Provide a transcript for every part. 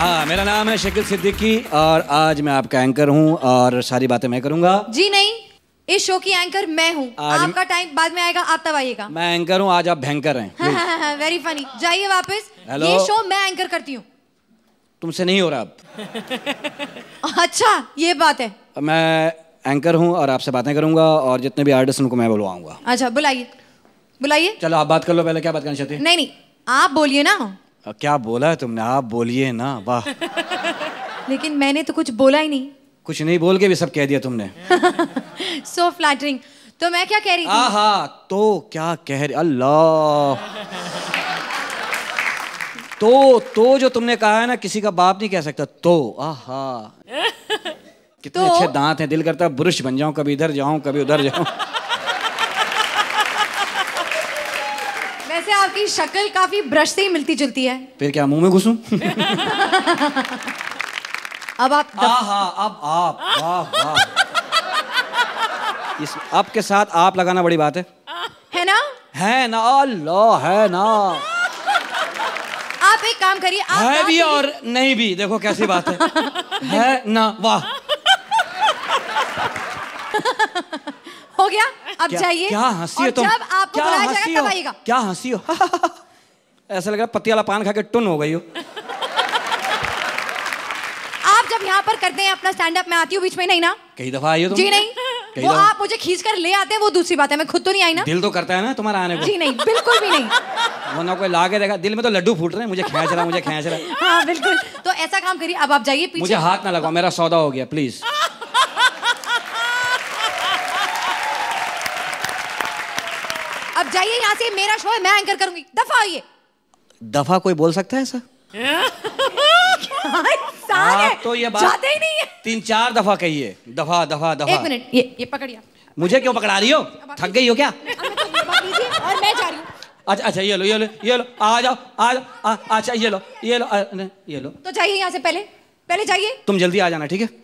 हाँ, मेरा नाम है शकील सिद्दीकी और आज मैं आपका एंकर हूँ और सारी बातें मैं करूँगा। जी नहीं, इस शो की एंकर मैं हूँ। आपका टाइम बाद में आएगा, आप तब आइएगा। मैं एंकर हूँ, आज आप भयंकर हैं। Very funny. जाइए वापस। हेलो? ये शो मैं एंकर करती हूँ। तुमसे नहीं हो रहा अब। अच्छा, ये बात है। मैं एंकर हूँ और आपसे बातें करूँगा और जितने भी आर्टिस्ट उनको मैं बुलवाऊंगा। अच्छा, बुलाइए बुलाइए। चलो आप बात कर लो पहले, क्या बात करनी चाहती है? नहीं नहीं, आप बोलिए ना। क्या बोला है तुमने? आप बोलिए ना। वाह। लेकिन मैंने तो कुछ बोला ही नहीं। कुछ नहीं बोल के भी सब कह दिया तुमने। So flattering. तो मैं क्या कह रही थी? आहा, तो क्या कह रही? अल्लाह। तो जो तुमने कहा है ना, किसी का बाप नहीं कह सकता। तो आहा, कितने तो? अच्छे दांत हैं, दिल करता है ब्रुश बन जाऊं, कभी इधर जाऊं कभी उधर जाऊं। वैसे आपकी शक्ल काफी ब्रश से ही मिलती जुलती है। फिर क्या मुंह में घुसूं? अब आप आहा, अब आप, वाह वाह। इस अब के साथ आप लगाना बड़ी बात है ना? है ना? अल्लाह, है ना? आप एक काम करिए, आप है भी और नहीं भी, देखो कैसी बात है ना? वाह। हो गया, अब जाइए। क्या हंसी हो तुम? जब आपको बुलाया जाएगा तब आइएगा। क्या हंसी हो? ऐसा लग रहा है पत्ती वाला पान खा के टुन हो गई हो। आप जब यहाँ पर करते हैं अपना स्टैंड अप, मैं आती हूँ बीच में नहीं ना? कई दफा आई हो तुम? जी नहीं, वो आप मुझे खींच कर ले आते हैं, वो दूसरी बात है। मैं खुद तो नहीं आई ना। दिल तो करता है ना तुम्हारा आने को? जी नहीं, बिल्कुल भी नहीं। वो ना कोई ला के देखा, दिल में तो लड्डू फूट रहे हैं, मुझे खींच रहा, मुझे खींच रहा। हाँ बिल्कुल। तो ऐसा काम करिए, अब आप जाइए पीछे। मुझे हाथ ना लगाओ, मेरा सौदा हो गया, प्लीज। अब जाइए यहाँ से, मेरा शो है, मैं एंकर करूंगी। दफा आइए। दफा कोई बोल सकता है ऐसा? आप तो ये बात जाते ही नहीं है। 3-4 दफा कहिए, दफा दफा दफा। एक मिनट, ये पकड़िए। मुझे क्यों पकड़ा रही हो? थक गई हो क्या? और मैं जा रही हूँ। अच्छा अच्छा, ये लो ये लो ये लो, आ जाओ आ जाओ। अच्छा ये लो ये लो, ये लो। तो जाइए यहाँ से, पहले जाइए। तुम जल्दी आ जाना, ठीक है?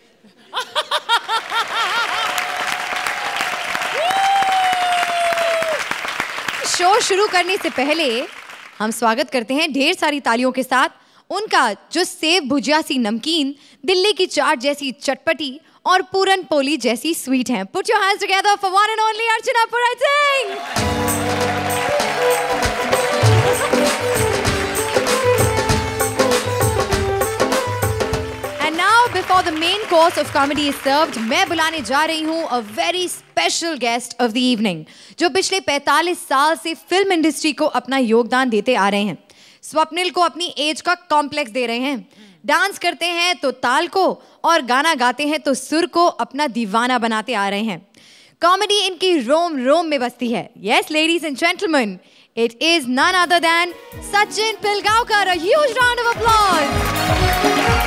शो शुरू करने से पहले हम स्वागत करते हैं ढेर सारी तालियों के साथ उनका, जो सेव भुजिया सी नमकीन, दिल्ली की चाट जैसी चटपटी और पूरन पोली जैसी स्वीट हैं। Put your hands together for one and only Archana Puran Singh. And now before the main course of comedy is served, मैं बुलाने जा रही हूँ a very special guest of the evening, जो पिछले 45 साल से फिल्म इंडस्ट्री को अपना योगदान देते आ रहे हैं। स्वप्निल को अपनी एज का कॉम्प्लेक्स दे रहे हैं। डांस करते हैं तो ताल को और गाना गाते हैं तो सुर को अपना दीवाना बनाते आ रहे हैं। कॉमेडी इनकी रोम रोम में बसती है। Yes, ladies and gentlemen, it is none other than Sachin Pilgaonkar. A huge round of applause.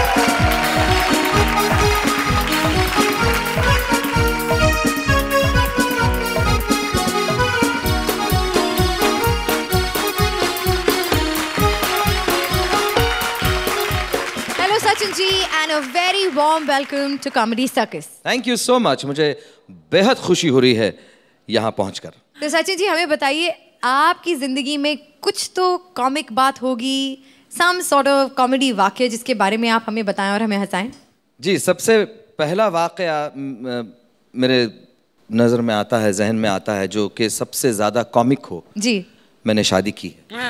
Hello Sachin ji and a very warm welcome to Comedy Circus. Thank you so much. मुझे बेहद खुशी हो रही है यहाँ पहुँचकर। तो सचिन जी हमें बताइए, आपकी जिंदगी में कुछ तो कॉमिक बात होगी, सम सॉर्ट ऑफ कॉमेडी वाकया जिसके बारे में आप हमें बताएं और हमें हंसाएं। जी, सबसे पहला वाकया मेरे नज़र में आता है, जहन में आता है, जो कि सबसे ज़्यादा कॉमिक हो। जी। मैंने शादी की है।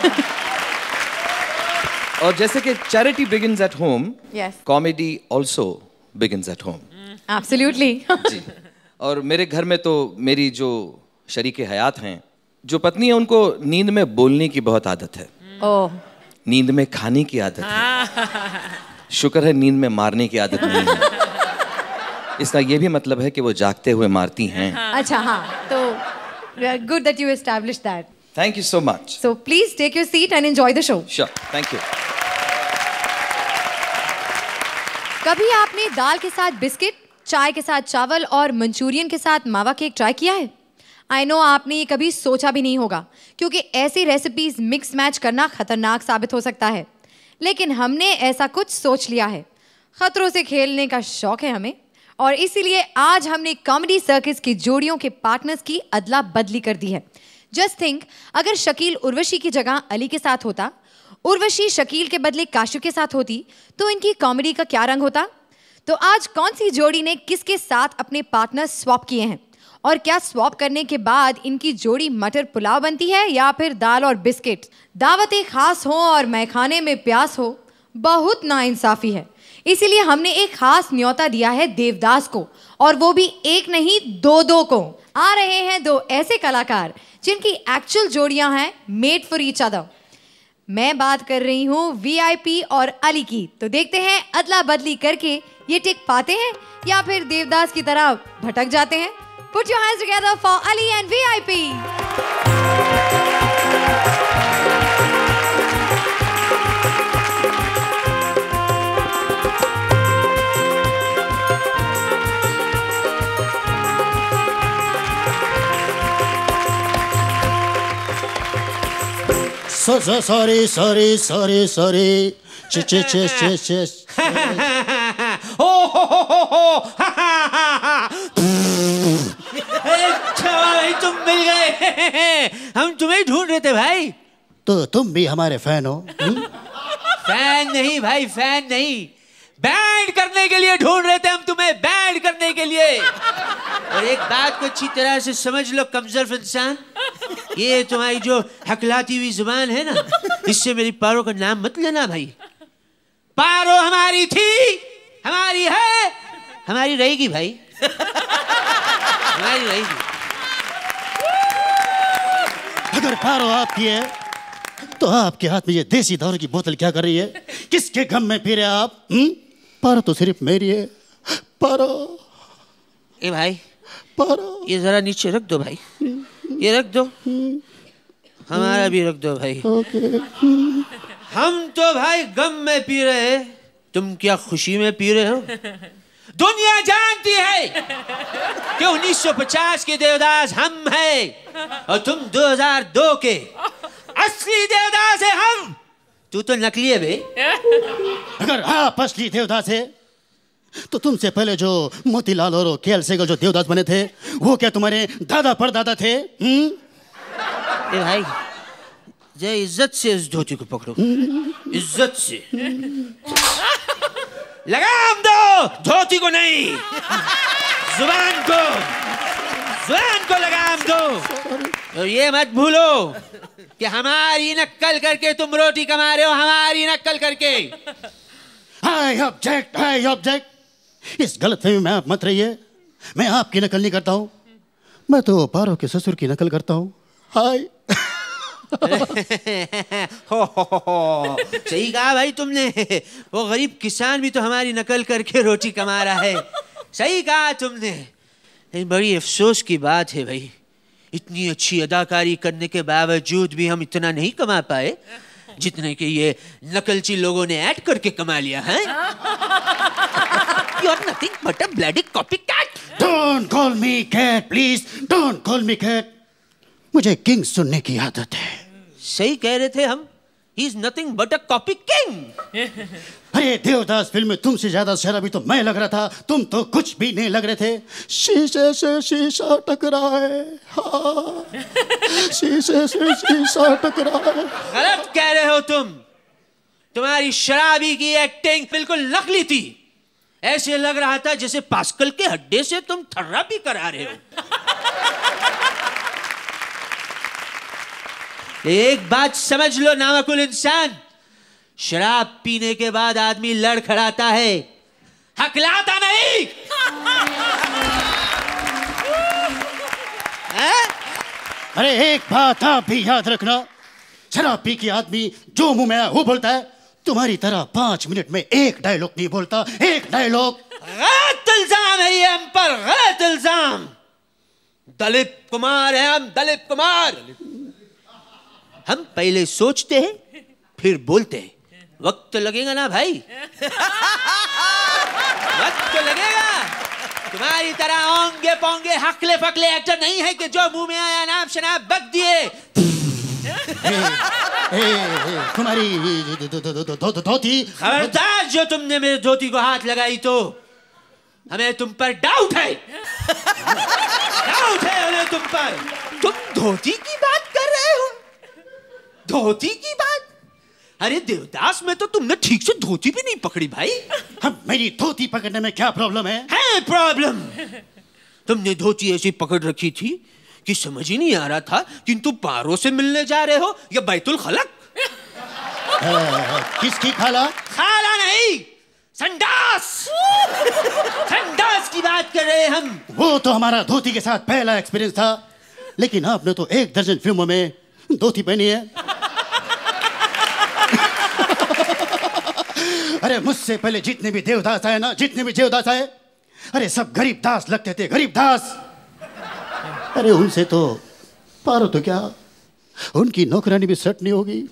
और जैसे कि charity begins at home, comedy also begins at home. Absolutely. जी। और मेरे घर में तो मेरी जो शरीके हयात हैं, जो पत्नी है, उनको नींद में बोलने की बहुत आदत है। ओह। नींद में खाने की आदत है। शुक्र है नींद में मारने की आदत नहीं है। इसका ये भी मतलब है कि वो जागते हुए मारती हैं। अच्छा, हाँ, तो good that you establish that. Thank you so much. So please take your seat and enjoy the show. Sure, thank you. कभी आपने दाल के साथ बिस्किट, चाय के साथ चावल और मंचूरियन के साथ मावा केक ट्राई किया है? आई नो आपने ये कभी सोचा भी नहीं होगा, क्योंकि ऐसी रेसिपीज मिक्स मैच करना खतरनाक साबित हो सकता है। लेकिन हमने ऐसा कुछ सोच लिया है। खतरों से खेलने का शौक है हमें, और इसीलिए आज हमने कॉमेडी सर्कस की जोड़ियों के पार्टनर्स की अदला बदली कर दी है। जस्ट थिंक, अगर शकील उर्वशी की जगह अली के साथ होता, उर्वशी शकील के बदले काशु के साथ होती तो इनकी कॉमेडी का क्या रंग होता? तो आज कौन सी जोड़ी ने किसके साथ अपने पार्टनर स्वैप किए हैं और क्या स्वैप करने के बाद इनकी जोड़ी मटर पुलाव बनती है या फिर दाल और बिस्किट? दावतें खास हो और मैखाने में प्यास हो, बहुत नाइंसाफी है। इसीलिए हमने एक खास न्योता दिया है देवदास को, और वो भी एक नहीं दो को। आ रहे हैं दो ऐसे कलाकार जिनकी एक्चुअल जोड़ियां हैं मेड फॉर ईच अदर। मैं बात कर रही हूँ वीआईपी और अली की। तो देखते हैं अदला बदली करके ये टिक पाते हैं या फिर देवदास की तरह भटक जाते हैं। Put your hands together for Ali and VIP. Sorry. अच्छा भाई तुम मिल गए। हम तुम्हें ढूंढ रहे थे भाई। तो तुम भी हमारे फैन हो? फैन नहीं भाई, फैन नहीं, बैंड करने के लिए ढूंढ रहे थे हम तुम्हें, बैंड करने के लिए। और एक बात को अच्छी तरह से समझ लो कमजोर इंसान, ये तुम्हारी जो हकलाती हुई जुबान है ना, इससे मेरी पारो का नाम मत लेना भाई। पारो हमारी थी, हमारी है, हमारी रहेगी भाई, हमारी रहेगी। अगर पारो आपकी है तो आपके हाथ में ये देसी दारू की बोतल क्या कर रही है? किसके गम में पी रहे आप? पारो तो सिर्फ मेरी है। पारो ए भाई, पारो ये जरा नीचे रख दो भाई, ये रख दो, हमारा भी रख दो भाई। हम तो भाई गम में पी रहे हैं, तुम क्या खुशी में पी रहे हो? दुनिया जानती है कि 1950 के देवदास हम हैं और तुम 2002 के असली देवदास है हम। तू तो नकली है बे। अगर आप असली देवदास है तो तुमसे पहले जो मोतीलाल और केएल सेगल जो देवदास बने थे, वो क्या तुम्हारे दादा परदादा थे? ए भाई, जरा इज्जत से इस धोती को पकड़ो, इज्जत से। लगाम दो, धोती को नहीं, जुबान को लगाम दो। और ये मत भूलो कि हमारी नक्कल करके तुम रोटी कमा रहे हो, हमारी नक्कल करके। I object। इस गलतफहमी में आप मत रहिए। मैं आपकी नकल नहीं करता हूँ, मैं तो पारो के ससुर की नकल करता हूँ। हाय। हो। सही कहा भाई तुमने, वो गरीब किसान भी तो हमारी नकल करके रोटी कमा रहा है। सही कहा तुमने। बड़ी अफसोस की बात है भाई, इतनी अच्छी अदाकारी करने के बावजूद भी हम इतना नहीं कमा पाए जितने के ये नकलची लोगों ने ऐड करके कमा लिया है। You are nothing but a bloody copycat. Don't call me cat, please. Don't call me cat. मुझे किंग सुनने की आदत है। सही कह रहे थे हम, he is nothing but a copy king. अरे देवदास फिल्म में तुमसे ज्यादा शराबी तो मैं लग रहा था, तुम तो कुछ भी नहीं लग रहे थे। शीशे से शीशा टकराए, हाँ, शीशे से शीशा टकराए। गलत कह रहे हो तुम, तुम्हारी शराबी की एक्टिंग बिल्कुल नकली थी। ऐसे लग रहा था जैसे पास्कल के हड्डे से तुम थेरेपी करा रहे हो। एक बात समझ लो नावकुल इंसान, शराब पीने के बाद आदमी लड़खड़ाता है, हकलाता नहीं। अरे एक बात आप भी याद रखना, शराब पी के आदमी जो मुंह में आया वो बोलता है। तुम्हारी तरह 5 मिनट में एक डायलॉग नहीं बोलता, एक डायलॉग। गलत इल्जाम है ये हम पर, गलत इल्जाम। दलीप कुमार है हम, दलीप कुमार। हम पहले सोचते हैं फिर बोलते हैं। वक्त तो लगेगा ना भाई, वक्त तो लगेगा। तुम्हारी तरह ओंगे पोंगे हकले फकले एक्टर नहीं है कि जो मुंह में आया नाम शनाब बक दिए। तुम्हारी धोती। खबरदार, जो तुमने मेरे धोती को हाथ लगाई तो हमें तुम पर डाउट है, डाउट है हमें तुम पर। तुम धोती की बात कर रहे हो, धोती की बात? अरे देवदास में तो तुमने ठीक से धोती भी नहीं पकड़ी भाई। हम मेरी धोती पकड़ने में क्या प्रॉब्लम है? प्रॉब्लम। तुमने धोती ऐसी पकड़ रखी थी कि समझ ही नहीं आ रहा था कि तुम पारों से मिलने जा रहे हो या बैतुल खलक। किसकी खाला? खाला नहीं, संडास। संडास की बात कर रहे हैं हम। वो तो हमारा धोती के साथ पहला एक्सपीरियंस था, लेकिन आपने तो 1 दर्जन फिल्मों में धोती पहनी है। अरे मुझसे पहले जितने भी देवदास आए ना, जितने भी देवदास आए, अरे सब गरीब दास लगते थे, गरीब दास। अरे उनसे तो पारो तो क्या, उनकी नौकरानी भी सेट नहीं होगी।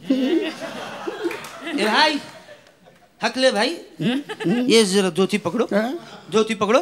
ए भाई, हकले भाई, ये जरा धोती पकड़ो, धोती पकड़ो।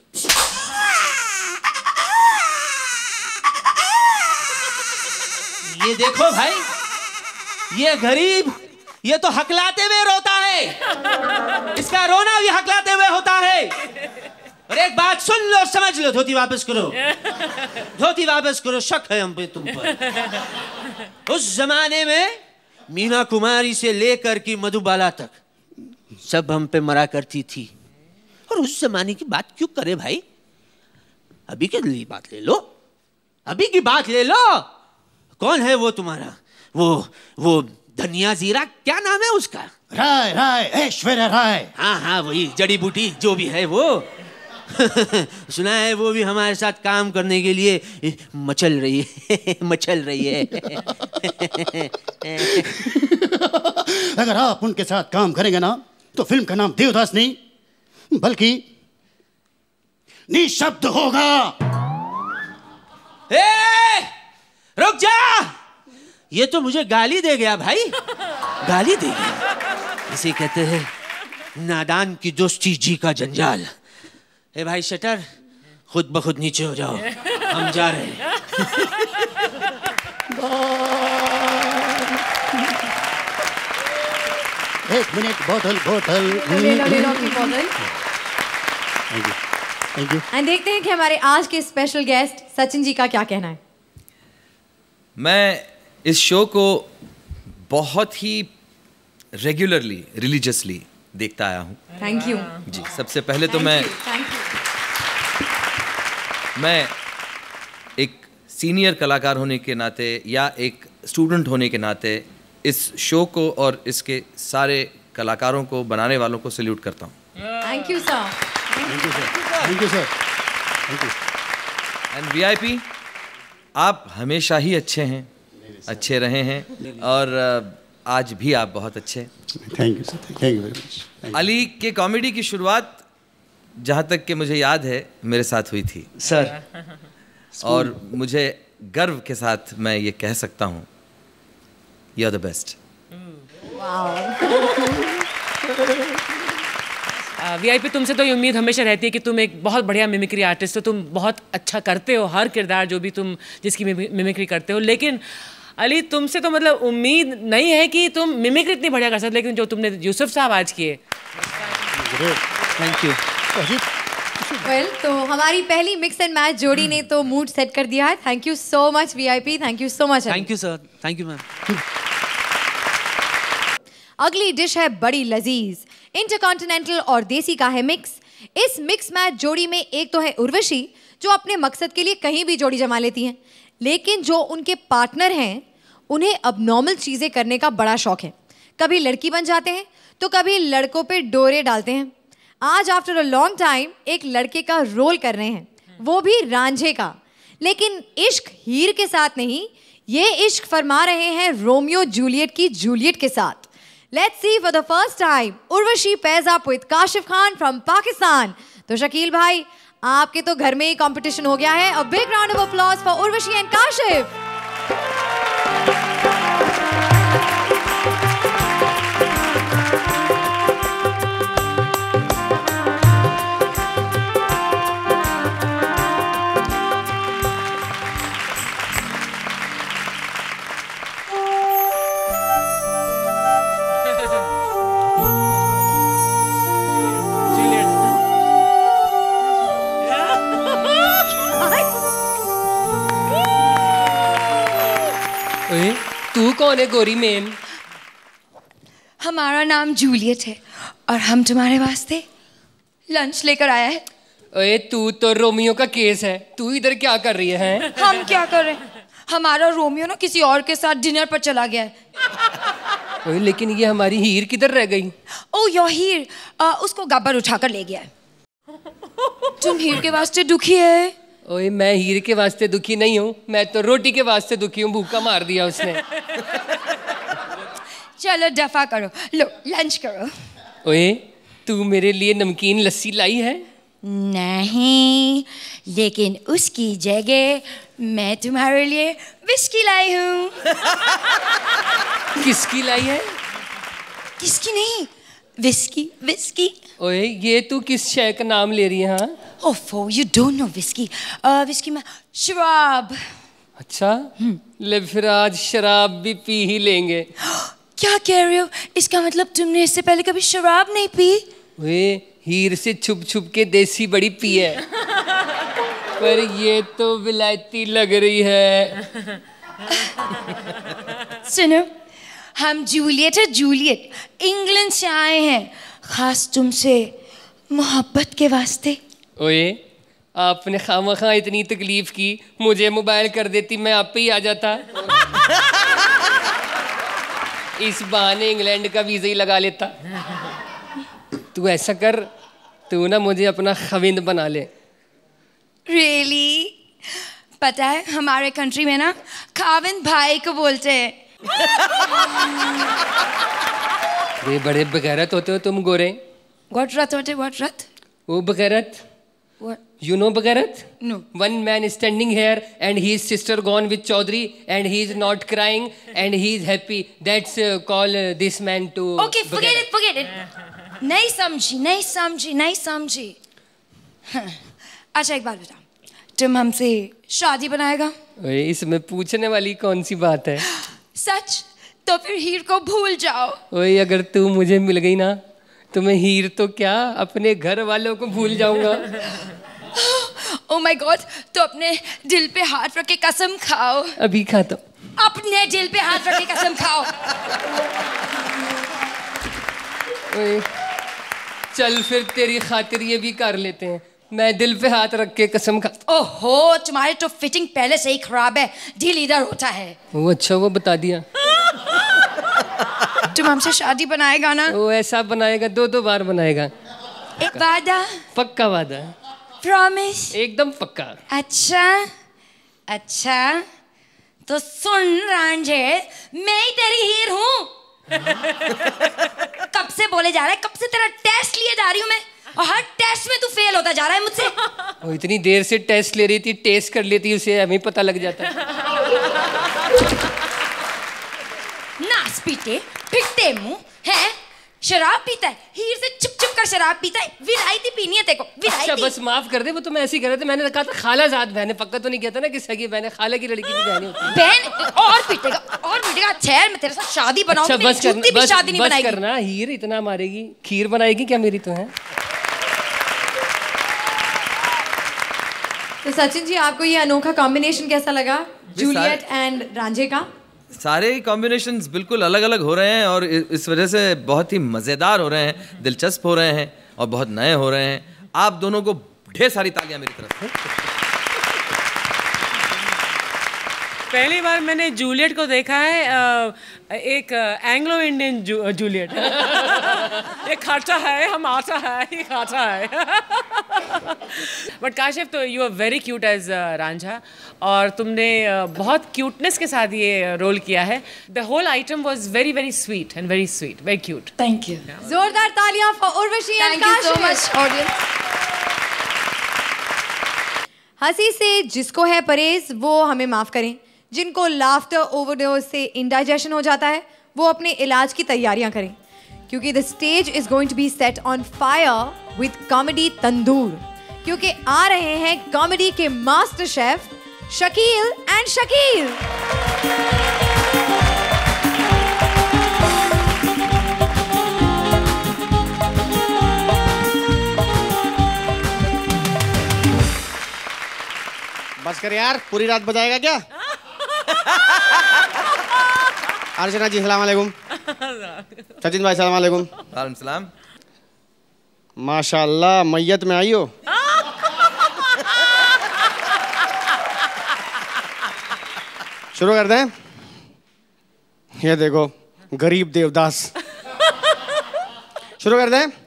ये देखो भाई, ये गरीब, ये तो हकलाते हुए रोता है। इसका रोना भी हकलाते हुए होता है। और एक बात सुन लो, समझ लो, धोती वापस करो, धोती वापस करो। शक है हम पे, तुम पर। उस जमाने में मीना कुमारी से लेकर की मधुबाला तक सब हम पे मरा करती थी। और उस जमाने की बात क्यों करे भाई? अभी के लिए बात ले लो, अभी की बात ले लो। कौन है वो तुम्हारा, वो धनिया जीरा, क्या नाम है उसका? राय, राय, ऐश्वर्या राय। हाँ हाँ, वही जड़ी बूटी जो भी है वो। सुना है वो भी हमारे साथ काम करने के लिए मचल रही है। मचल रही है। अगर आप उनके साथ काम करेंगे ना, तो फिल्म का नाम देवदास नहीं बल्कि निशब्द होगा। रुक जा, ये तो मुझे गाली दे गया भाई, गाली दे गया। इसे कहते हैं नादान की दोस्ती जी का जंजाल। ए भाई शटर, खुद ब खुद नीचे हो जाओ, हम जा रहे हैं। एक मिनट, बोतल बोतल। ले लो अपनी बोतल। Thank you. एंड देखते हैं कि हमारे आज के स्पेशल गेस्ट सचिन जी का क्या कहना है। मैं इस शो को बहुत ही रेगुलरली, रिलीजियसली देखता आया हूँ। थैंक यू जी। सबसे पहले तो मैं एक सीनियर कलाकार होने के नाते या एक स्टूडेंट होने के नाते इस शो को और इसके सारे कलाकारों को, बनाने वालों को सैल्यूट करता हूँ। Thank you sir. Thank you sir. Thank you sir. Thank you. And VIP, आप हमेशा ही अच्छे हैं, अच्छे रहे हैं और आज भी आप बहुत अच्छे हैं। Thank you sir. Thank you very much. Ali के कॉमेडी की शुरुआत जहाँ तक कि मुझे याद है मेरे साथ हुई थी सर। और मुझे गर्व के साथ मैं ये कह सकता हूँ, you are the best. VIP, तुमसे तो ये उम्मीद हमेशा रहती है कि तुम एक बहुत बढ़िया मिमिक्री आर्टिस्ट हो, तुम बहुत अच्छा करते हो हर किरदार जो भी तुम जिसकी मिमिक्री करते हो। लेकिन अली, तुमसे तो मतलब उम्मीद नहीं है कि तुम मिमिक्री इतनी बढ़िया कर सकते, लेकिन जो तुमने यूसुफ साहब आज किए, थैंक यू। वेल, तो हमारी पहली मिक्स एंड मैच जोड़ी ने तो मूड सेट कर दिया है। Thank you so much VIP, thank you so much. Thank you sir, thank you ma'am. अगली डिश है बड़ी लजीज, इंटरकॉन्टिनेंटल और देसी का है मिक्स। इस मिक्स मैच जोड़ी में एक तो है उर्वशी, जो अपने मकसद के लिए कहीं भी जोड़ी जमा लेती हैं, लेकिन जो उनके पार्टनर हैं उन्हें अबनॉर्मल चीज़ें करने का बड़ा शौक है। कभी लड़की बन जाते हैं तो कभी लड़कों पे डोरे डालते हैं। आज आफ्टर अ लॉन्ग टाइम एक लड़के का रोल कर रहे हैं, वो भी रांझे का। लेकिन इश्क हीर के साथ नहीं, ये इश्क फरमा रहे हैं रोमियो जूलियट की जूलियट के साथ। Let's see for the first time Urvashi pairs up with Kashif Khan from Pakistan. तो शकील भाई, आपके तो घर में ही कंपटीशन हो गया है। A big round of applause for Urvashi and Kashif. तू कौन है गोरी मेम? हमारा नाम जूलियट है और हम तुम्हारे वास्ते लंच लेकर आया है। ओए तू तो रोमियो का केस है, तू इधर क्या कर रही है? हम क्या कर रहे हैं? हमारा रोमियो ना किसी और के साथ डिनर पर चला गया है। ओए लेकिन ये हमारी हीर किधर रह गई? ओ योर हीर, उसको गब्बर उठाकर ले गया है। तुम हीर के वास्ते दुखी है? ओए मैं हीर के वास्ते दुखी नहीं हूँ, मैं तो रोटी के वास्ते दुखी हूँ, भूखा मार दिया उसने। चलो दफा करो, लो लंच करो। ओए तू मेरे लिए नमकीन लस्सी लाई है? नहीं, लेकिन उसकी जगह मैं तुम्हारे लिए विस्की लाई हूँ। किसकी लाई है? किसकी नहीं, विस्की विस्की। ओए ये तू किस शय का नाम ले रही है? हाँ ओफो, you don't know whisky. Whisky में शराब। अच्छा, ले फिर आज शराब भी पी ही लेंगे। क्या कह रहे हो? इसका मतलब तुमने इससे पहले कभी शराब नहीं पी? ओए हीर से छुप छुप के देसी बड़ी पी है, पर ये तो विलायती लग रही है। सुनो, हम जूलियट है, जूलियट इंग्लैंड से आए हैं, खास तुमसे मोहब्बत के वास्ते। ओए आपने खामखा इतनी तकलीफ की, मुझे मोबाइल कर देती, मैं आप पे ही आ जाता। इस बहाने इंग्लैंड का वीज़ा ही लगा लेता। तू ऐसा कर, तू ना मुझे अपना खविंद बना ले। Really? पता है हमारे कंट्री में ना खाविंद भाई को बोलते हैं। ये बड़े बगैरत होते हो तुम गोरे। What रथ होते? What रथ? वो बगैरत। What? You know बगैरत? No. One man is standing here and his sister gone with Chaudhary and he is not crying and he is happy. That's call this man to. Okay, forget it, forget it. नहीं समझी, नहीं समझी, नहीं समझी। अच्छा एक बात बता, तुम हमसे शादी बनाएगा? ओए इसमें पूछने वाली कौन सी बात है? सच? तो फिर हीर को भूल जाओ। ओए अगर तू मुझे मिल गई ना, तो मैं हीर तो क्या अपने घर वालों को भूल जाऊंगा। ओह माय गॉड, तो अपने दिल पे हाथ रख के कसम खाओ। अभी खाता हूँ। अपने दिल पे हाथ रख के कसम खाओ। ओए चल फिर तेरी खातिर ये भी कर लेते हैं, मैं दिल पे हाथ रख के कसम खा। ओहो, तुम्हारे तो फिटिंग पहले से ही खराब है, दिल इधर होता है। वो अच्छा वो बता दिया। तुम हमसे शादी बनाएगा ना? वो ऐसा बनाएगा, दो दो बार बनाएगा। एक वादा? पक्का वादा। प्रॉमिस? एकदम पक्का। अच्छा अच्छा, तो सुन रांझे, मैं ही तेरी हीर हूँ। कब से बोले जा रहा है, कब से तेरा टेस्ट लिए जा रही हूँ मैं, और हर टेस्ट में तू फेल होता जा रहा है मुझसे। वो इतनी देर से टेस्ट ले रही थी, टेस्ट कर लेती, उसे हमें पता लग जाता। नास पीटे फिटते मुंह है, शराब पीता है, हीर से चुप चुप कर शराब पीता है। विलायती पीनी है तेरे को, विलायती। अच्छा बस माफ कर दे, वो तो मैं ऐसे ही कर रहे थे, मैंने कहा था खाला जात बहन है, पक्का तो नहीं कहता ना कि सगी बहन है, खाला की लड़की भी बहन होती है। बहन और पीटेगा और पीटेगा। ठहर, मैं तेरे साथ शादी बनाऊंगी। अच्छा बस करना, भी शादी नहीं बनाएगी। करना, हीर इतना मारेगी, खीर बनाएगी क्या मेरी तो है। तो सचिन जी, आपको ये अनोखा कॉम्बिनेशन कैसा लगा, जूलियट एंड रांझे का? सारे कॉम्बिनेशंस बिल्कुल अलग अलग हो रहे हैं और इस वजह से बहुत ही मज़ेदार हो रहे हैं, दिलचस्प हो रहे हैं और बहुत नए हो रहे हैं। आप दोनों को ढेर सारी तालियां मेरी तरफ से। पहली बार मैंने जूलियट को देखा है, एक एंग्लो इंडियन जूलियट। ये खाता है, हम आता है, ये खाता है। बट काशिफ, तो you are very cute as Ranjha, और तुमने बहुत क्यूटनेस के साथ ये रोल किया है। The whole item was very very sweet and very sweet, very cute. Thank you. जोरदार तालियां for Urvashi and thank you so Kashif. Much audience. हंसी से जिसको है परहेज वो हमें माफ करें, जिनको लाफ्टर ओवरडोज से इंडाइजेशन हो जाता है वो अपने इलाज की तैयारियां करें, क्योंकि the stage is going to be set on fire with comedy tandoor, क्योंकि आ रहे हैं कॉमेडी के master chef Shakeel and Shakeel. बस कर यार, पूरी रात बजाएगा क्या? अर्चना जी सलाम अलैकुम। सचिन भाई सलाम अलैकुम। वालेकुम सलाम। माशाल्लाह मैयत में आई हो। शुरू करते हैं। ये देखो गरीब देवदास। शुरू करते हैं।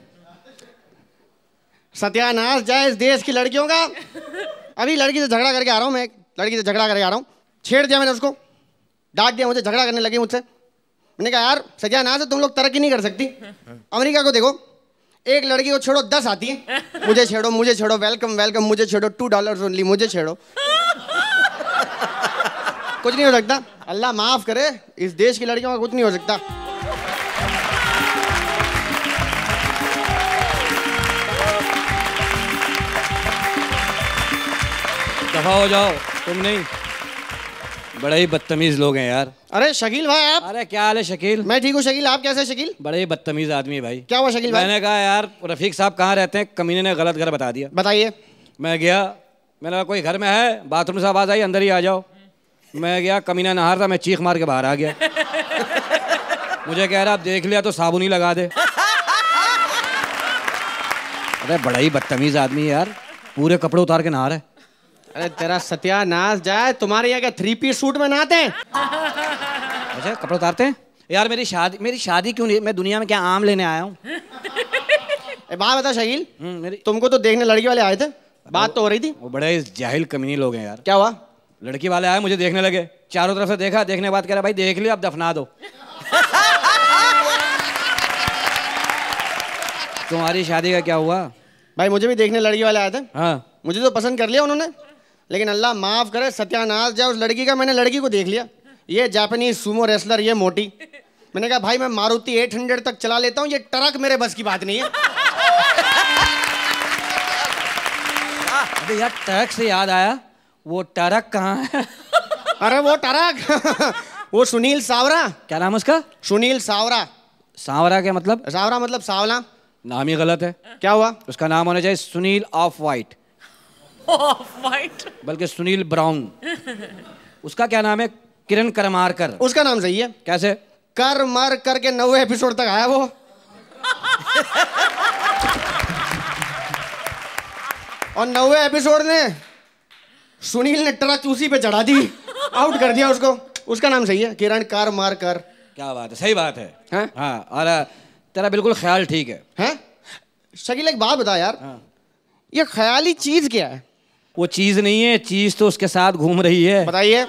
सत्यानाश जाए इस देश की लड़कियों का। अभी लड़की से झगड़ा करके आ रहा हूँ मैं, लड़की से झगड़ा करके आ रहा हूँ। छेड़ दिया मैंने उसको, डांट दिया, मुझे झगड़ा करने लगी मुझसे। मैंने कहा यार सत्यानाश है, तुम लोग तरक्की नहीं कर सकती। अमेरिका को देखो, एक लड़की को छेड़ो 10 आती है। मुझे छेड़ो, वेलकम वेलकम, मुझे छेड़ो, $2 ओनली, मुझे छेड़ो। कुछ नहीं हो सकता, अल्लाह माफ करे, इस देश की लड़कियों का कुछ नहीं हो सकता। दफा हो जाओ, तुम नहीं। बड़े ही बदतमीज लोग हैं यार। अरे शकील भाई आप। अरे क्या हाल है शकील? मैं ठीक हूँ शकील, आप कैसे शकील? बड़े ही बदतमीज आदमी है भाई। क्या हुआ शकील भाई? मैंने कहा यार रफीक साहब कहाँ रहते हैं, कमीने ने गलत घर बता दिया। बताइए। मैं गया, मैंने कहा कोई घर में है, बाथरूम से आवाज आई अंदर ही आ जाओ। मैं गया, कमीना नहा रहा था, मैं चीख मार के बाहर आ गया। मुझे कह रहा आप देख लिया तो साबुन ही लगा दे। अरे बड़ा ही बदतमीज आदमी है यार, पूरे कपड़े उतार के नहा रहा है। अरे तेरा सत्यानाश जाए, तुम्हारे यहाँ क्या 3 पीस सूट में नहाते हैं? अच्छा कपड़े उतारते हैं यार। मेरी शादी क्यों नहीं? मैं दुनिया में क्या आम लेने आया हूँ? बात बता शकील, मेरी तुमको तो देखने लड़की वाले आए थे, बात तो हो रही थी। वो बड़े जाहिल कमीनी लोग हैं यार। क्या हुआ? लड़की वाले आए, मुझे देखने लगे, चारों तरफ से देखा, देखने के बाद कह रहा भाई देख लिया अब दफना दो। तुम्हारी शादी का क्या हुआ? भाई मुझे भी देखने लड़की वाले आए थे। हाँ मुझे तो पसंद कर लिया उन्होंने, लेकिन अल्लाह माफ करे सत्यानाश जाए उस लड़की का। मैंने लड़की को देख लिया, ये जापानीज सुमो रेसलर, ये मोटी। मैंने कहा भाई मैं मारुति 800 तक चला लेता हूँ, ये ट्रक मेरे बस की बात नहीं है। अबे यार ट्रक से याद आया, वो ट्रक कहाँ है? अरे वो ट्रक वो सुनील सावरा। क्या नाम है उसका? सुनील सावरा। सांवरा क्या मतलब? सावरा मतलब सावला। नाम ही गलत है। क्या हुआ? उसका नाम होना चाहिए Sunil off white. Off white? बल्कि सुनील ब्राउन। उसका क्या नाम है? किरण करमारकर। उसका नाम सही है। कैसे? कर मर करके 90 एपिसोड तक आया वो। और 90 एपिसोड में सुनील ने ट्रक उसी पे चढ़ा दी, आउट कर दिया उसको। उसका नाम सही है, किरण कर मार कर। क्या बात है, सही बात है। हाँ? हाँ, और तेरा बिल्कुल ख्याल ठीक है। हैं? शकील एक बात बता यार। हाँ। ये ख्याली चीज क्या है? वो चीज नहीं है, चीज तो उसके साथ घूम रही है। बताइए।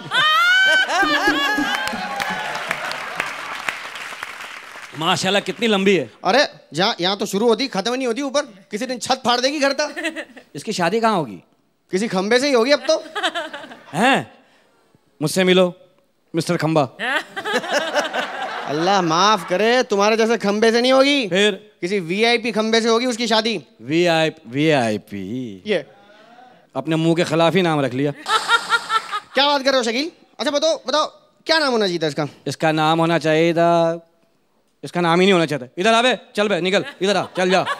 माशाल्लाह कितनी लंबी है। अरे जहाँ यहाँ तो शुरू होती खत्म नहीं होती, ऊपर किसी दिन छत फाड़ देगी घर तक। इसकी शादी कहाँ होगी? किसी खंबे से ही होगी अब तो। हैं? मुझसे मिलो मिस्टर खंबा। अल्लाह माफ करे, तुम्हारे जैसे खंबे से नहीं होगी, फिर किसी वीआईपी खंबे से होगी उसकी शादी। वीआईपी ये अपने मुंह के खिलाफ ही नाम रख लिया। क्या बात कर रहे हो शकील? अच्छा बताओ क्या नाम होना चाहिए इसका? इसका नाम होना चाहिए था, इसका नाम ही नहीं होना चाहता। इधर आ बे, चल बे, निकल इधर आ, चल जा।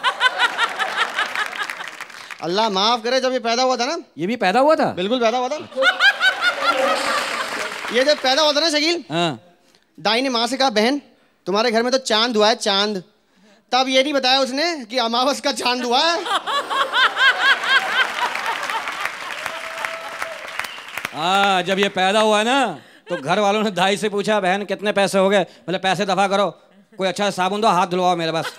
अल्लाह माफ करे, जब ये पैदा हुआ था ना। ये भी पैदा हुआ था? बिल्कुल पैदा हुआ था। ये जब पैदा हुआ था ना शकील, हाँ। दाई ने माँ से कहा बहन तुम्हारे घर में तो चांद हुआ है, चांद। तब ये नहीं बताया उसने कि अमावस का चांद हुआ है। हाँ, जब ये पैदा हुआ ना तो घर वालों ने दाई से पूछा बहन कितने पैसे हो गए? बोले पैसे दफा करो, कोई अच्छा साबुन दो, हाथ धुलवाओ मेरे पास।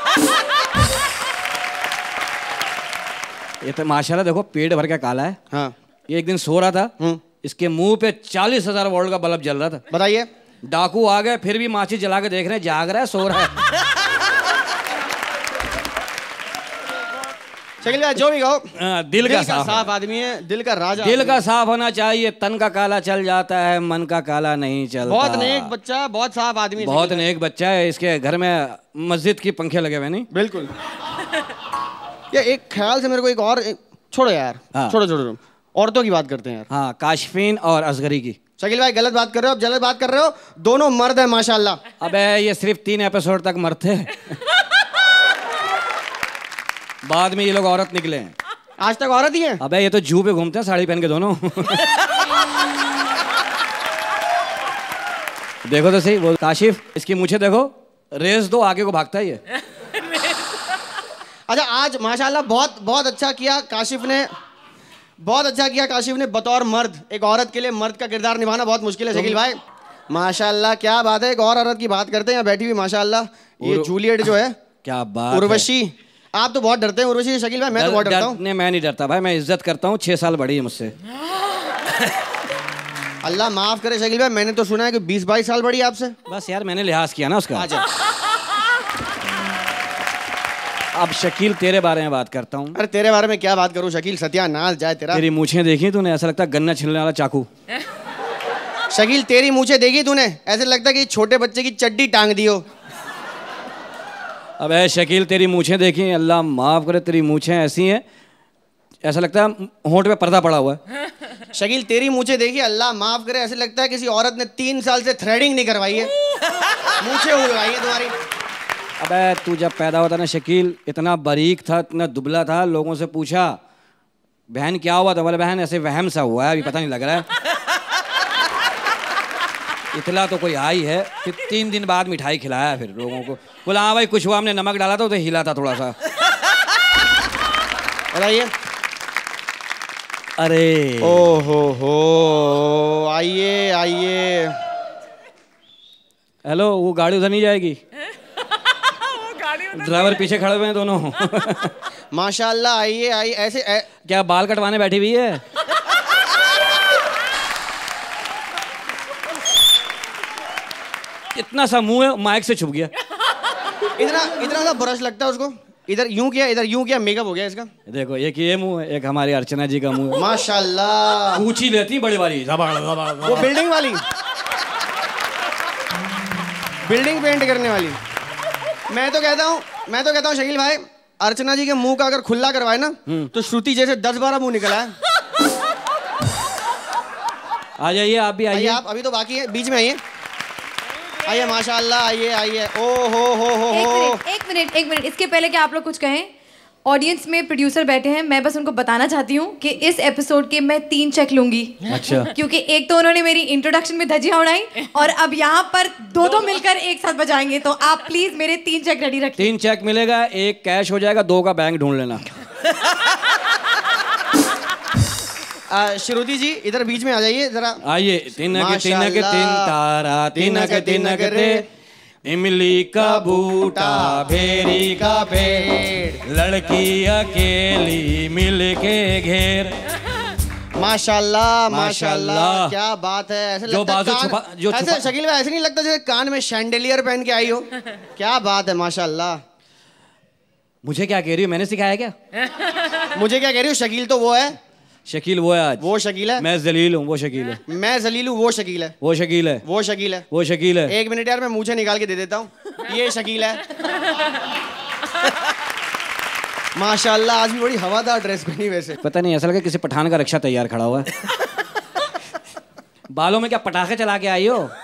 ये तो माशाल्लाह देखो पेट भर के काला है। हाँ। ये एक दिन सो रहा था, इसके मुंह पे 40,000 वोल्ट का बल्ब जल रहा था। बताइए। डाकू आ गए, फिर भी माचिस जला के देख रहे हैं, जाग रहा है सो रहा है। शकील जो भी कहो, दिल का साफ आदमी है, दिल का राजा। दिल का साफ होना चाहिए। तन का काला चल जाता है, मन का काला नहीं चलता। बहुत नेक बच्चा, बहुत साफ आदमी, बहुत नेक बच्चा है। इसके घर में मस्जिद की पंखे लगे हुए नहीं? बिल्कुल। ये एक ख्याल से मेरे को एक और छोड़ो यार। हाँ। छोड़ो औरतों की बात करते हैं यार। हाँ, काशफीन और असगरी की। शकील भाई गलत बात कर रहे हो, अब गलत बात कर रहे हो। दोनों मर्द है माशाल्लाह। अबे ये सिर्फ 3 एपिसोड तक मरते हैं। बाद में ये लोग औरत निकले हैं। आज तक औरत ही है? अबे ये तो जू पे घूमते हैं साड़ी पहन के दोनों। देखो तो सही, वो काशिफ इसकी मूछें देखो, रेस दो, आगे को भागता ही है। अच्छा, आज माशाल्लाह बहुत बहुत अच्छा किया काशिफ ने, बहुत अच्छा किया काशिफ ने बतौर मर्द। एक औरत के लिए मर्द का किरदार निभाना बहुत मुश्किल है शकील भाई। माशाल्लाह क्या बात है। एक और औरत की बात करते हैं यहाँ बैठी हुई, माशाल्लाह ये जूलियट जो है, क्या बात, उर्वशी। आप तो बहुत डरते हैं उर्वशी से शकील भाई, मैं तो बहुत डरता हूँ। मैं नहीं डरता भाई, मैं इज्जत करता हूँ। 6 साल बड़ी है मुझसे। अल्लाह माफ करे शकील भाई, मैंने तो सुना है कि 20-22 साल बड़ी है आपसे। बस यार मैंने लिहाज किया ना उसका। अच्छा, अब शकील तेरे बारे में बात करता हूँ। अरे तेरे बारे में क्या बात करूँ शकील, सत्यानाश जाए तेरा। तेरी मूछें देखी तूने, ऐसा लगता है गन्ना छिलने वाला चाकू। शकील तेरी मूछें देखी तूने, ऐसे लगता है कि छोटे बच्चे की चड्डी टांग दी हो। अब है शकील तेरी मूछें देखी, अल्लाह माफ करे, तेरी मूछें ऐसी हैं ऐसा लगता है होंठ पे पर्दा पड़ा हुआ है। शकील तेरी मूछें देखी, अल्लाह माफ करे, ऐसे लगता है किसी औरत ने 3 साल से थ्रेडिंग नहीं करवाई है, मूछें उड़वाई है तुम्हारी। अबे तू जब पैदा होता ना शकील, इतना बारीक था, इतना दुबला था, लोगों से पूछा बहन क्या हुआ, तो बोले बहन ऐसे वहम सा हुआ है, अभी पता नहीं लग रहा है। इतला तो कोई आई है। फिर 3 दिन बाद मिठाई खिलाया, फिर लोगों को बोला हाँ भाई कुछ हुआ, हमने नमक डाला था तो हिला था थोड़ा सा। बताइए। अरे ओहो, आइए आइए। हेलो, वो गाड़ी उधर नहीं जाएगी, ड्राइवर पीछे खड़े हुए हैं दोनों। माशाल्लाह, आइए आइए। ऐसे क्या बाल कटवाने बैठी हुई है? इतना सा मुंह है, माइक से छुप गया। इतना सा ब्रश लगता है उसको, इधर यूं किया, इधर यूं किया, मेकअप हो गया इसका। देखो एक ये मुंह है, एक हमारी अर्चना जी का मुंह है। माशाल्लाह, पूछी लेती बड़ी वाली, वो बिल्डिंग वाली, बिल्डिंग पेंट करने वाली। मैं तो कहता हूँ शकील भाई, अर्चना जी के मुंह का अगर खुला करवाए ना तो श्रुति जैसे 10-12 मुंह निकला है। आ जाइए आप भी आइए। आप अभी तो बाकी है, बीच में आइए। आइए माशाल्लाह, आइए आइए। ओ हो। एक मिनट, इसके पहले कि आप लोग कुछ कहें, ऑडियंस में प्रोड्यूसर बैठे हैं, मैं बस उनको बताना चाहती हूँ कि इस एपिसोड के मैं 3 चेक लूंगी। अच्छा। क्योंकि एक तो उन्होंने मेरी इंट्रोडक्शन में धज्जियां उड़ाई, और अब यहाँ पर दो मिलकर एक साथ बजाएंगे, तो आप प्लीज मेरे 3 चेक रेडी रखिए। 3 चेक मिलेगा, 1 कैश हो जाएगा, 2 का बैंक ढूंढ लेना। श्रुति जी इधर बीच में आ जाइए जरा। आइए। 3 के 3 तारा, 3 के 3 रे, इमली का बूटा, भेरी का पेड़, लड़की अकेली मिल के घेर। माशाल्लाह माशाल्लाह, क्या बात है। ऐसे जो लगता बाजू है छुपा, जो ऐसे शकील भाई, ऐसे नहीं लगता जैसे कान में शैंडेलियर पहन के आई हो। क्या बात है माशाल्लाह। मुझे क्या कह रही हो, मैंने सिखाया क्या? मुझे क्या कह रही हो? शकील तो वो है, शकील वो है आज। वो शकील है। मैं जलील हूँ, वो शकील है। मैं जलील हूँ, वो शकील है। वो शकील है। वो शकील है। वो शकील है। 1 मिनट यार, मैं मुझे निकाल के दे देता हूँ। ये शकील है। माशाल्लाह, आज भी बड़ी हवादार ड्रेस पहनी। वैसे पता नहीं, ऐसा लगा किसी पठान का रक्षा तैयार खड़ा हुआ है। बालों में क्या पटाखे चला के आई हो?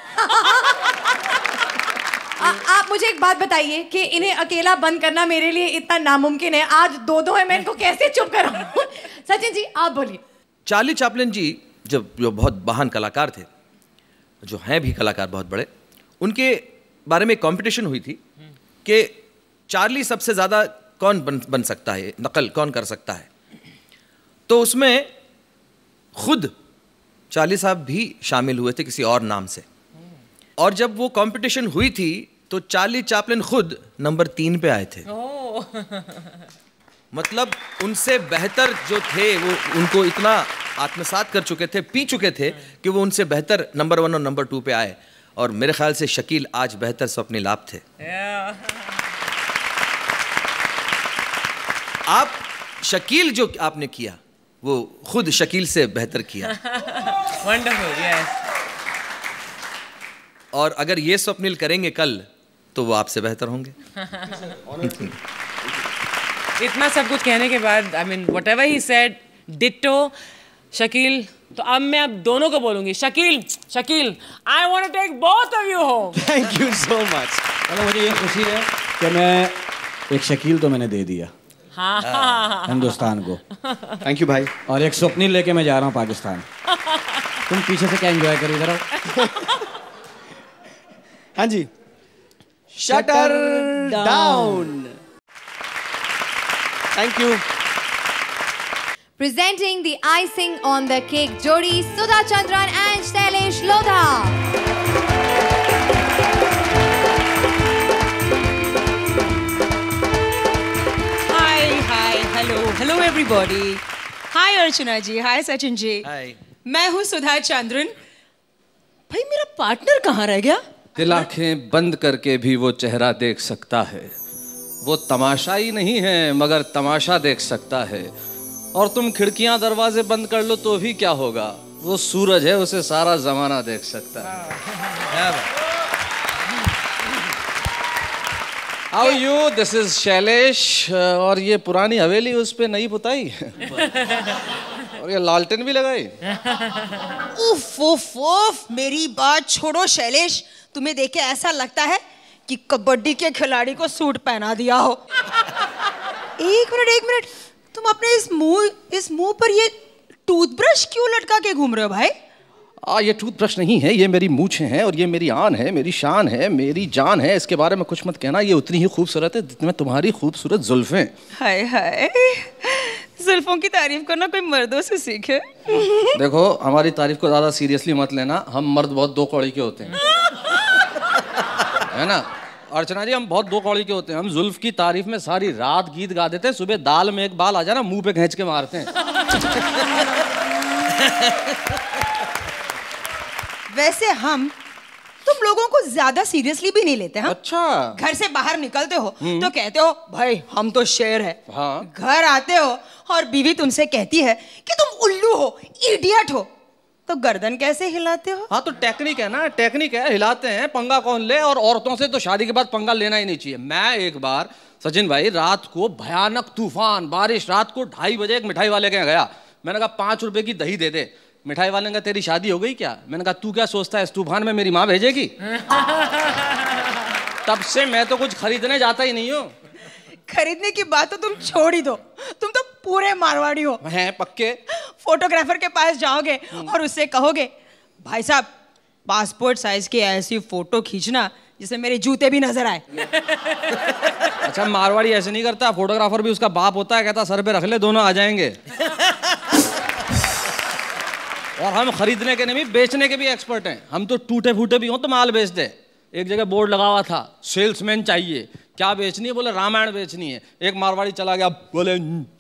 आप मुझे एक बात बताइए कि इन्हें अकेला बंद करना मेरे लिए इतना नामुमकिन है, आज 2 है, मैं इनको कैसे चुप कराऊं? सचिन जी आप बोलिए। चार्ली चैपलिन जी जो बहुत महान कलाकार थे, जो हैं भी कलाकार बहुत बड़े, उनके बारे में कंपटीशन हुई थी कि चार्ली सबसे ज़्यादा कौन बन सकता है, नकल कौन कर सकता है। तो उसमें खुद चार्ली साहब भी शामिल हुए थे किसी और नाम से, और जब वो कंपटीशन हुई थी तो चार्ली चैपलिन खुद नंबर 3 पे आए थे। मतलब उनसे बेहतर जो थे वो उनको इतना आत्मसात कर चुके थे, पी चुके थे कि वो उनसे बेहतर नंबर 1 और नंबर 2 पे आए। और मेरे ख्याल से शकील आज बेहतर स्वप्निल आप थे। आप शकील जो आपने किया वो खुद शकील से बेहतर किया। Wonderful, yes. और अगर ये स्वप्निल करेंगे कल तो वो आपसे बेहतर होंगे। इतना सब कुछ कहने के बाद, I mean whatever he said, ditto Shakeel. तो अब मैं आप दोनों को बोलूंगी, Shakeel I want to take both of you home. Thank you so much. चलो, मुझे ये खुशी है कि मैं एक शकील तो मैंने दे दिया हिंदुस्तान को। थैंक यू भाई। और एक स्वप्निल लेके मैं जा रहा हूँ पाकिस्तान। तुम पीछे से क्या एंजॉय करो, इधर आओ। हाँ जी, shutter down. Thank you. Presenting the icing on the cake, Jodi Sudha Chandran and Shailesh Lodha. Hi, hello everybody. Hi Archana ji, hi Sachin ji. Hi. मैं हूँ सुधा चंद्रन। भाई मेरा पार्टनर कहाँ रह गया? दिल आंखें बंद करके भी वो चेहरा देख सकता है। वो तमाशाई नहीं है मगर तमाशा देख सकता है। और तुम खिड़कियां दरवाजे बंद कर लो तो भी क्या होगा, वो सूरज है, उसे सारा जमाना देख सकता है। How you, this is Shailesh. और ये पुरानी हवेली उस पे नई पुताई और ये लालटेन भी लगाई। उफ उफ उफ, मेरी बात छोड़ो शैलेश, तुम्हें देख के ऐसा लगता है कि कबड्डी के खिलाड़ी को सूट पहना दिया हो। एक मिनट, तुम अपने इस मुंह पर ये टूथब्रश क्यों लटका के घूम रहे हो भाई? ये टूथब्रश नहीं है, ये मेरी मूछें हैं और ये मेरी आन है, मेरी शान है, मेरी जान है। इसके बारे में कुछ मत कहना, ये उतनी ही खूबसूरत है जितनी तुम्हारी खूबसूरत जुल्फें। हाय हाय, जुल्फों की तारीफ करना कोई मर्दों से सीखे। देखो, हमारी तारीफ को ज्यादा सीरियसली मत लेना, हम मर्द बहुत दो कौड़ी के होते हैं, है ना अर्चना जी? हम बहुत दो कौड़ी के होते हैं। हम जुल्फ की तारीफ में सारी रात गीत गा देते हैं, सुबह दाल में एक बाल आ जाना मुंह पे खींच के मारते हैं। वैसे हम तुम लोगों को ज्यादा सीरियसली भी नहीं लेते। हाँ? अच्छा। घर से बाहर निकलते हो तो कहते हो भाई हम तो शेर है। हाँ। घर आते हो और बीवी तुमसे कहती है कि तुम उल्लू हो, इडियट हो, तो गर्दन कैसे हिलाते हो? हाँ तो टेक्निक है ना, टेक्निक है, हिलाते हैं। पंगा कौन ले? और औरतों से तो शादी के बाद पंगा लेना ही नहीं चाहिए। मैं एक बार सचिन भाई रात को भयानक तूफान बारिश, रात को 2:30 बजे एक मिठाई वाले के यहाँ गया। मैंने कहा 5 रुपए की दही दे दे। मिठाई वाले ने कहा तेरी शादी हो गई क्या? मैंने कहा तू क्या सोचता है इस तूफान में मेरी माँ भेजेगी? तब से मैं तो कुछ खरीदने जाता ही नहीं हूँ। खरीदने की बात तो तुम छोड़ ही दो, तुम तो पूरे मारवाड़ी हो। हैं पक्के। फोटोग्राफर के पास जाओगे और उससे कहोगे भाई साहब पासपोर्ट साइज की ऐसी फोटो खींचना जिससे मेरे जूते भी नजर आए। अच्छा, मारवाड़ी ऐसे नहीं करता, फोटोग्राफर भी उसका बाप होता है, कहता सर पे रख ले दोनों आ जाएंगे। और हम खरीदने के नहीं, बेचने के भी एक्सपर्ट हैं। हम तो टूटे फूटे भी हों तो माल बेच दे। एक जगह बोर्ड लगा हुआ था सेल्समैन चाहिए, क्या बेचनी है? बोले रामायण बेचनी है। एक मारवाड़ी चला गया, बोले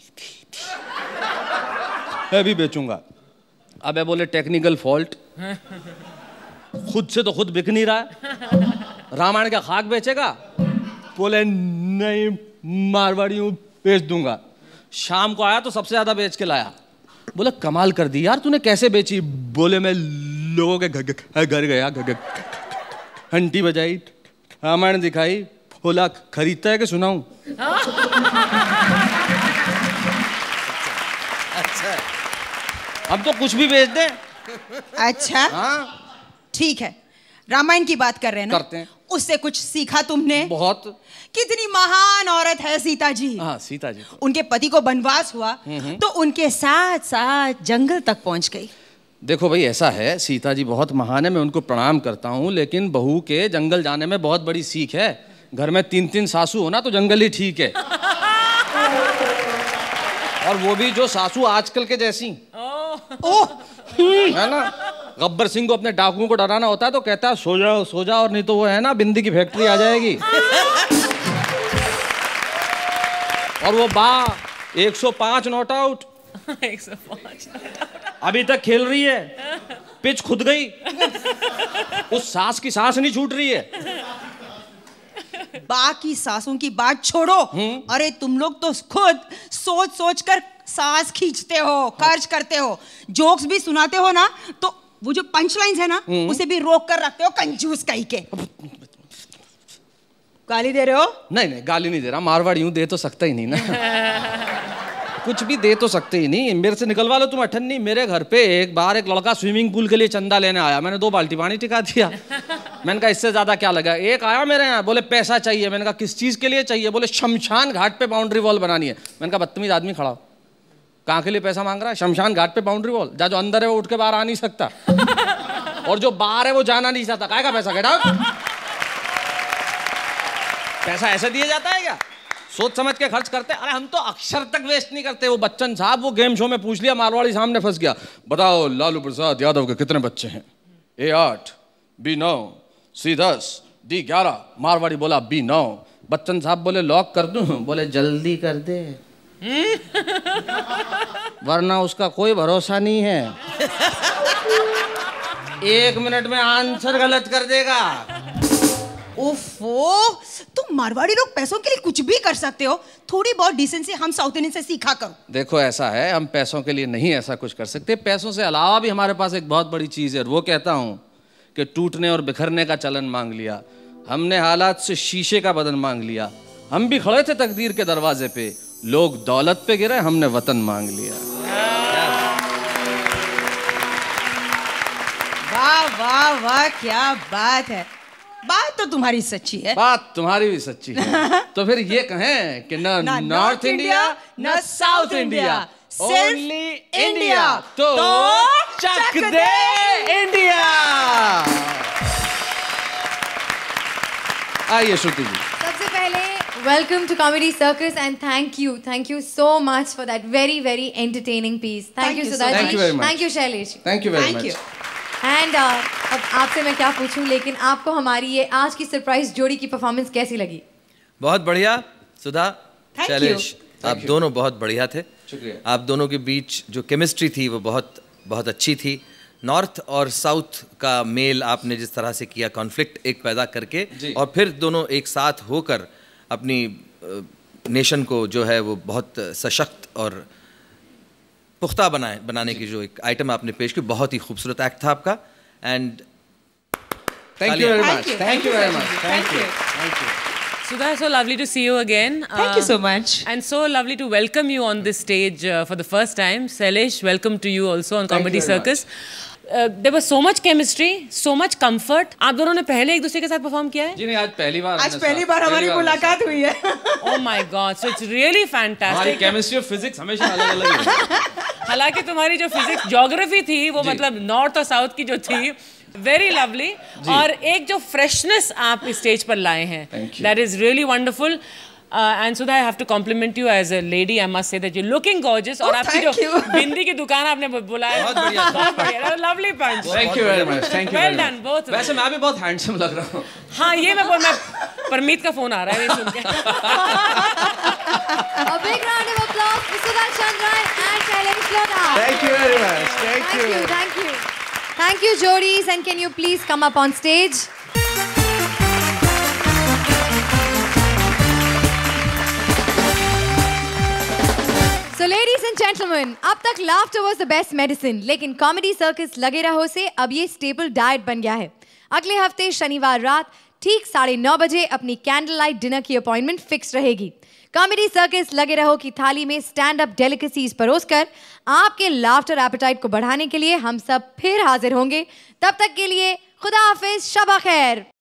मैं भी बेचूंगा। अबे बोले टेक्निकल फॉल्ट, खुद से तो खुद बिक नहीं रहा है, रामायण का खाक बेचेगा? बोले नहीं मारवाड़ी हूँ, बेच दूंगा। शाम को आया तो सबसे ज्यादा बेच के लाया। बोला कमाल कर दी यार, तूने कैसे बेची? बोले मैं लोगों के घर गया, घंटी बजाई, रामायण दिखाई, बोला खरीदता है कि सुनाऊं? अच्छा, अब तो कुछ भी बेच दे। अच्छा हाँ ठीक है, रामायण की बात कर रहे हैं ना? करते हैं। उससे कुछ सीखा तुमने? बहुत। कितनी महान औरत है सीता जी। हाँ सीता जी। उनके पति को वनवास हुआ तो उनके साथ साथ जंगल तक पहुंच गई। देखो भाई ऐसा है, सीता जी बहुत महान है, मैं उनको प्रणाम करता हूँ, लेकिन बहू के जंगल जाने में बहुत बड़ी सीख है। घर में 3-3 सासू हो ना तो जंगल ही ठीक है। और वो भी जो सासू आजकल के जैसी। है ना? गब्बर सिंह को अपने डाकुओं को डराना होता है तो कहता है सो जाओ, और नहीं तो वो है ना बिंदी की फैक्ट्री आ जाएगी। और वो 105 नॉट आउट 105 अभी तक खेल रही है, पिच खुद गई, उस सास की सांस नहीं छूट रही है। बाकी सासों की बात छोड़ो, अरे तुम लोग तो खुद सोच सोच कर सांस खींचते हो, खर्च करते हो, जोक्स भी सुनाते हो ना, तो वो जो पंच लाइन्स है ना उसे भी रोक कर रखते हो, कंजूस कहीं के। गाली दे रहे हो? नहीं गाली नहीं दे रहा, मारवाड़ी हूँ, दे तो सकता ही नहीं ना। कुछ भी दे तो सकते ही नहीं, मेरे से निकलवा लो तुम अठन्नी। मेरे घर पे एक बार एक लड़का स्विमिंग पूल के लिए चंदा लेने आया, मैंने 2 बाल्टी पानी टिका दिया। मैंने कहा इससे ज्यादा क्या लगा। एक आया मेरे यहाँ, बोले पैसा चाहिए। मैंने कहा किस चीज के लिए चाहिए? बोले शमशान घाट पे बाउंड्री वॉल बनानी है। मैंने कहा बदतमीज आदमी खड़ा हो, कहाँ के लिए पैसा मांग रहा है? शमशान घाट पे बाउंड्री वॉल, जो अंदर है वो उठ के बाहर आ नहीं सकता, और जो बाहर है वो जाना नहीं चाहता, काहे का पैसा? Get out. पैसा ऐसे दिया जाता है क्या? सोच समझ के खर्च करते। अरे हम तो अक्षर तक वेस्ट नहीं करते। वो बच्चन साहब वो गेम शो में पूछ लिया, मारवाड़ी सामने फंस गया, बताओ लालू प्रसाद यादव के कितने बच्चे हैं? A8, B9, C10, D11। Marwari बोला B9। बच्चन साहब बोले लॉक कर दूं? बोले जल्दी कर दे वरना उसका कोई भरोसा नहीं है, 1 मिनट में आंसर गलत कर देगा। ओफो, तुम मारवाड़ी लोग पैसों के लिए कुछ भी कर सकते हो। थोड़ी बहुत डिसेंसी हम साउथ इंडियन से सीखा करो। देखो ऐसा है, हम पैसों के लिए नहीं ऐसा कुछ कर सकते। पैसों से अलावा भी हमारे पास एक बहुत बड़ी चीज है, वो कहता हूँ कि टूटने और बिखरने का चलन मांग लिया। हमने हालात से शीशे का बदन मांग लिया। हम भी खड़े थे तकदीर के दरवाजे पे, लोग दौलत पे गिरे, हमने वतन मांग लिया। वाह वाह वाह, क्या बात है। बात तो तुम्हारी सच्ची है। बात तुम्हारी भी सच्ची है। तो फिर ये कहें कि न नॉर्थ इंडिया न साउथ इंडिया, ओनली इंडिया। तो चक दे इंडिया। आइए श्रुति जी। सबसे पहले welcome to comedy circus and thank you so much for that very very entertaining piece. Thank you Sudha ji, thank you Shailesh, thank you very much. And अब आपसे मैं क्या पूछूं, लेकिन आपको हमारी ये आज की सरप्राइज जोड़ी की परफॉर्मेंस कैसी लगी? बहुत बढ़िया सुधा, शैलेश, आप दोनों बहुत बढ़िया थे। शुक्रिया। आप दोनों के बीच जो केमिस्ट्री थी वो बहुत बहुत अच्छी थी। नॉर्थ और साउथ का मेल आपने जिस तरह से किया, कॉन्फ्लिक्ट एक पैदा करके, और फिर दोनों एक साथ होकर अपनी नेशन को जो है वो बहुत सशक्त और पुख्ता बनाने की जो एक आइटम आपने पेश की, बहुत ही खूबसूरत एक्ट था आपका। And thank you very much, thank you very much, thank you. Sudha, so lovely to see you again. Thank you so much. And so lovely to welcome you on this stage for the first time. Shailesh, welcome to you also on Comedy Circus. There was so much chemistry, so much comfort. आप दोनों ने पहले एक दूसरे के साथ perform किया है? जी नहीं, आज पहली बार हमारी मुलाकात हुई है। Oh my God, so it's really fantastic. हमारी केमिस्ट्री और फिजिक्स हमेशा अलग-अलग है। हालांकि तुम्हारी जो फिजिक्स ज्योग्राफी थी वो मतलब नॉर्थ और साउथ की जो थी, वेरी लवली, और एक जो फ्रेशनेस आप इस स्टेज पर लाए हैं, that is really wonderful. And Sudha, I have to compliment you as a lady. I must say that you looking gorgeous, और आपकी जो बिंदी की दुकान आपने बुलाया, बहुत बढ़िया, lovely punch. Thank you very much, thank you. Well done both. वैसे मैं भी बहुत हैंडसम लग रहा हूँ। हाँ, ये मैं परमीत का फोन आ रहा है ये सुन के। A big round of applause for Sudha Chandran and Shailesh Lodha. Thank you very much, thank you. Thank you. Thank you, Jodis, and can you please come up on stage? So ladies and gentlemen, अब तक laughter was the best medicine, लेकिन comedy circus लगे रहो से अब ये staple diet बन गया है। अगले हफ्ते शनिवार रात ठीक 9:30 बजे अपनी कैंडल लाइट डिनर की अपॉइंटमेंट फिक्स रहेगी। कॉमेडी सर्कस लगे रहो की थाली में स्टैंड अप डेलिकेसीज परोसकर आपके लाफ्टर एपेटाइट को बढ़ाने के लिए हम सब फिर हाजिर होंगे। तब तक के लिए खुदा हाफिज, शबा खैर।